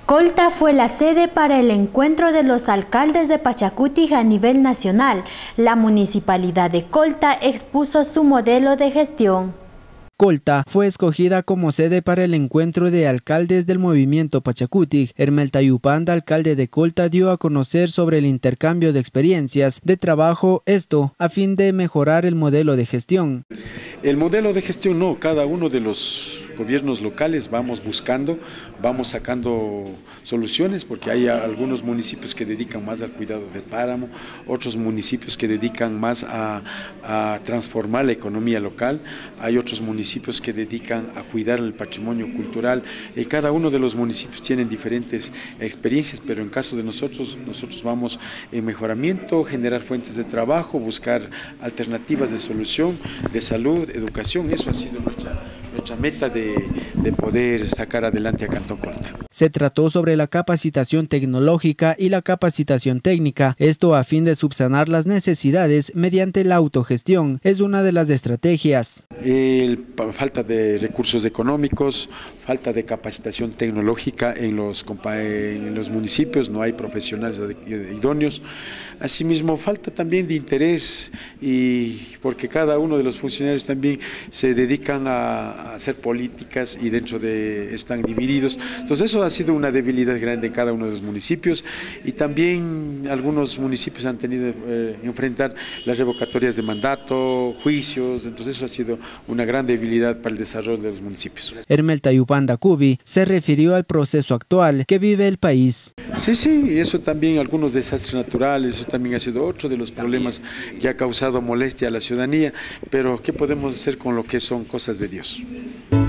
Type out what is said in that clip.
Colta fue la sede para el encuentro de los alcaldes de Pachacuti a nivel nacional. La municipalidad de Colta expuso su modelo de gestión. Colta fue escogida como sede para el encuentro de alcaldes del movimiento Pachacuti. Hermel Tayupanda, alcalde de Colta, dio a conocer sobre el intercambio de experiencias de trabajo, esto a fin de mejorar el modelo de gestión. El modelo de gestión no, cada uno de los gobiernos locales vamos buscando, vamos sacando soluciones, porque hay algunos municipios que dedican más al cuidado del páramo, otros municipios que dedican más a transformar la economía local, hay otros municipios que dedican a cuidar el patrimonio cultural, y cada uno de los municipios tienen diferentes experiencias, pero en caso de nosotros vamos en mejoramiento, generar fuentes de trabajo, buscar alternativas de solución, de salud, educación. Eso ha sido nuestra meta de poder sacar adelante a Cantón Colta. Se trató sobre la capacitación tecnológica y la capacitación técnica, esto a fin de subsanar las necesidades mediante la autogestión, es una de las estrategias. Falta de recursos económicos, falta de capacitación tecnológica en los municipios, no hay profesionales idóneos. Asimismo, falta también de interés, y porque cada uno de los funcionarios también se dedican a hacer políticas y dentro de están divididos. Entonces eso ha sido una debilidad grande en cada uno de los municipios, y también algunos municipios han tenido que enfrentar las revocatorias de mandato, juicios. Entonces eso ha sido una gran debilidad para el desarrollo de los municipios. Hermel Tayupanda Cubi se refirió al proceso actual que vive el país. Sí, eso también, algunos desastres naturales, eso también ha sido otro de los problemas que ha causado molestia a la ciudadanía, pero ¿qué podemos hacer con lo que son cosas de Dios?